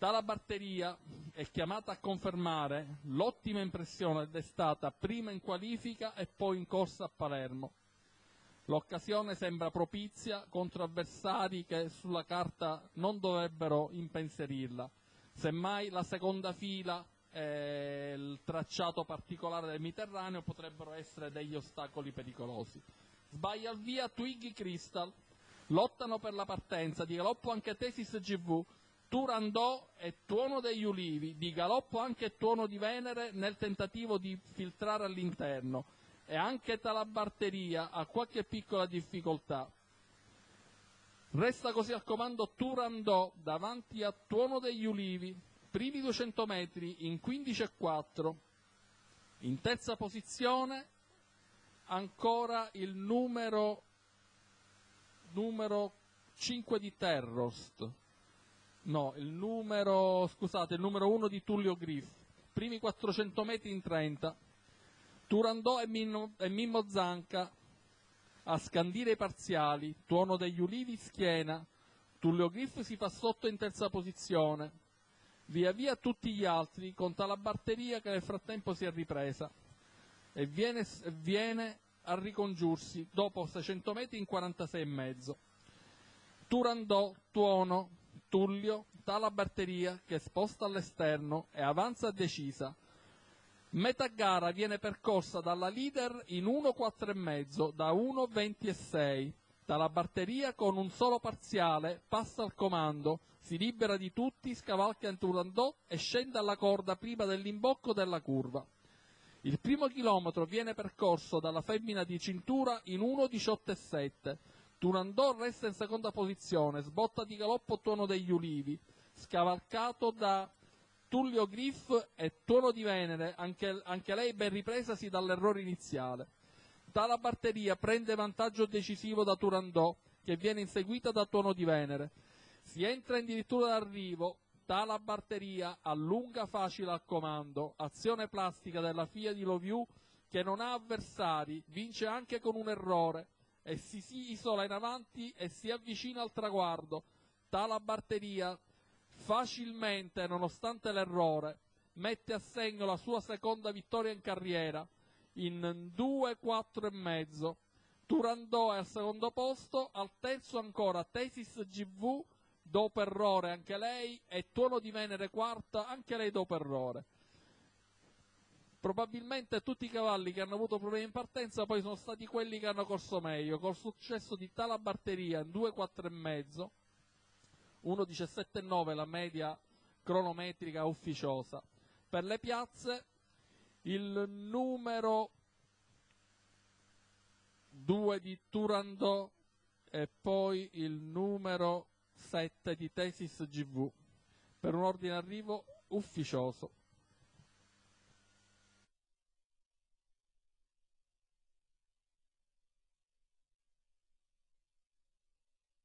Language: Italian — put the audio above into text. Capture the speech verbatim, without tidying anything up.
Tale batteria è chiamata a confermare l'ottima impressione destata prima in qualifica e poi in corsa a Palermo. L'occasione sembra propizia contro avversari che sulla carta non dovrebbero impensierirla. Semmai la seconda fila e il tracciato particolare del Mediterraneo potrebbero essere degli ostacoli pericolosi. Sbaglia il via Twiggy Crystal, lottano per la partenza, di galoppo anche Thesis G V, Turandot e Tuono degli Ulivi, di galoppo anche Tuono di Venere nel tentativo di filtrare all'interno, e anche Talabarteria ha qualche piccola difficoltà. Resta così al comando Turandot davanti a Tuono degli Ulivi, primi duecento metri in quindici e quattro. In terza posizione ancora il numero, numero cinque di Terrost, no, il numero, scusate, il numero uno di Tullio Griff, primi quattrocento metri in trenta. Turandot e, Mimmo, e Mimmo Zanca a scandire i parziali, Tuono degli Ulivi schiena, Tullio Griff si fa sotto in terza posizione, via via tutti gli altri con Talabarteria che nel frattempo si è ripresa e viene, viene a ricongiursi dopo seicento metri in quarantasei e mezzo. Turandot, Tuono, Tullio, Talabarteria che sposta all'esterno e avanza decisa. Metà gara viene percorsa dalla leader in uno quattro e mezzo da uno venti e sei. Talabarteria con un solo parziale passa al comando, si libera di tutti, scavalca in Turandot e scende alla corda prima dell'imbocco della curva. Il primo chilometro viene percorso dalla femmina di cintura in uno diciotto e sette. Turandot resta in seconda posizione, sbotta di galoppo Tuono degli Ulivi, scavalcato da Tullio Griff e Tuono di Venere, anche, anche lei ben ripresasi dall'errore iniziale. Talabarteria prende vantaggio decisivo da Turandot, che viene inseguita da Tuono di Venere. Si entra addirittura d'arrivo, Talabarteria allunga facile al comando, azione plastica della F I A di Loviù che non ha avversari, vince anche con un errore e si, si isola in avanti e si avvicina al traguardo. Talabarteria facilmente, nonostante l'errore, mette a segno la sua seconda vittoria in carriera in due quattro e mezzo. Turandot è al secondo posto, al terzo ancora Thesis G V dopo errore anche lei e Tuono di Venere quarta anche lei dopo errore. Probabilmente tutti i cavalli che hanno avuto problemi in partenza poi sono stati quelli che hanno corso meglio, col successo di Talabarteria in due quattro e mezzo, uno diciassette e nove la media cronometrica ufficiosa. Per le piazze il numero due di Turandot e poi il numero sette di Thesis G V per un ordine arrivo ufficioso.